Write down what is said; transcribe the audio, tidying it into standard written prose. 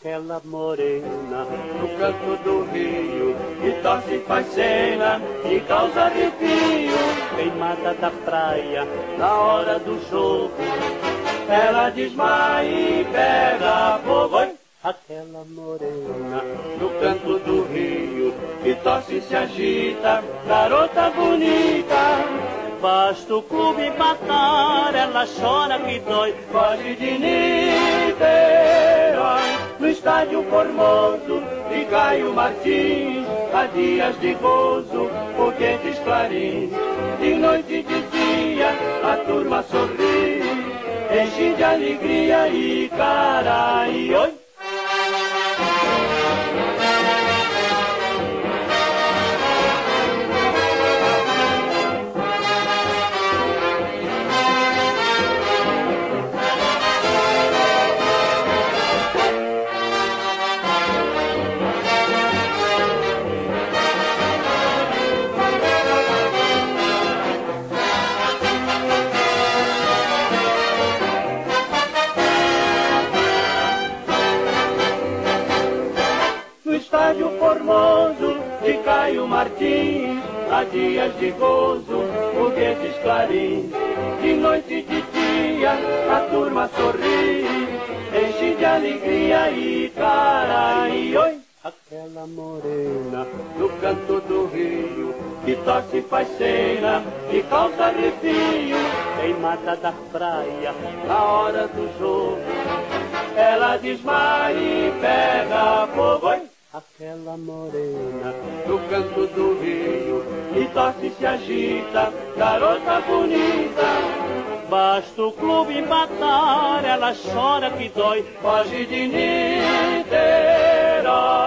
aquela morena no canto do rio, que torce e faz cena e causa arrepio. Queimada da praia, na hora do jogo, ela desmaia e pega fogo. Oi? Aquela morena no canto do rio, que torce e se agita, garota bonita. Basta o clube empatar, ela chora que dói. Foge de Niterói, no estádio Formoso, de Caio Martins, há dias de gozo, foguetes clarins. De noite e de dia, a turma sorri, enche de alegria e cara e oi. Estádio Formoso, de Caio Martins, há dias de gozo, foguetes clarins. De noite e de dia, a turma sorri, enche de alegria e cara e oi. Aquela morena no canto do rio, que torce e faz cena e causa arrepio. Queimada da praia, na hora do jogo, ela desmaia e pega fogo. Oi? Aquela morena no canto do rio, e torce e se agita, garota bonita. Basta o clube empatar, ela chora que dói. Foge de Niterói.